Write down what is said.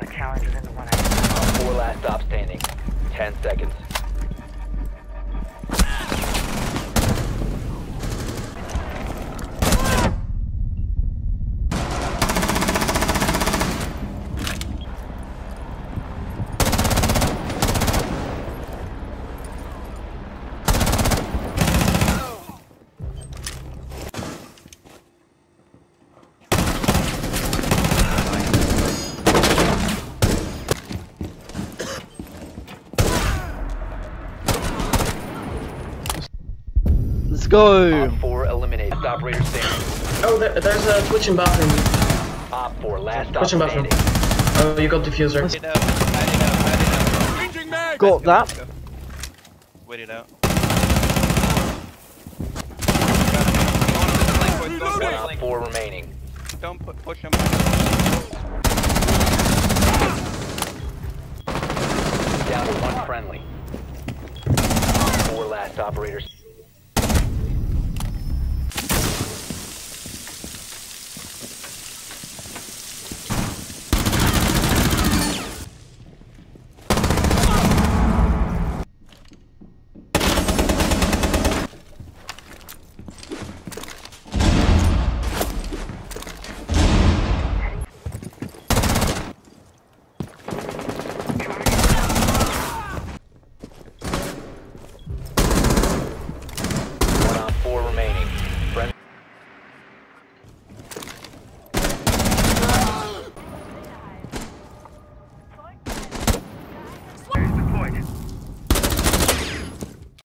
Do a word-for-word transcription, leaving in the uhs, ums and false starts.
A challenge within the one hour. Four last stop standing. Ten seconds. Let's go! Op four eliminated. Last operator standing. Oh, there, there's a twitching bathroom. Op four last stop Twitching bathroom. standing. Oh, you got diffuser. Wait it out, wait it out, wait it out. Got that. Go. Wait it out. One op four remaining. Don't pu push him. Down to one friendly. Four last operators.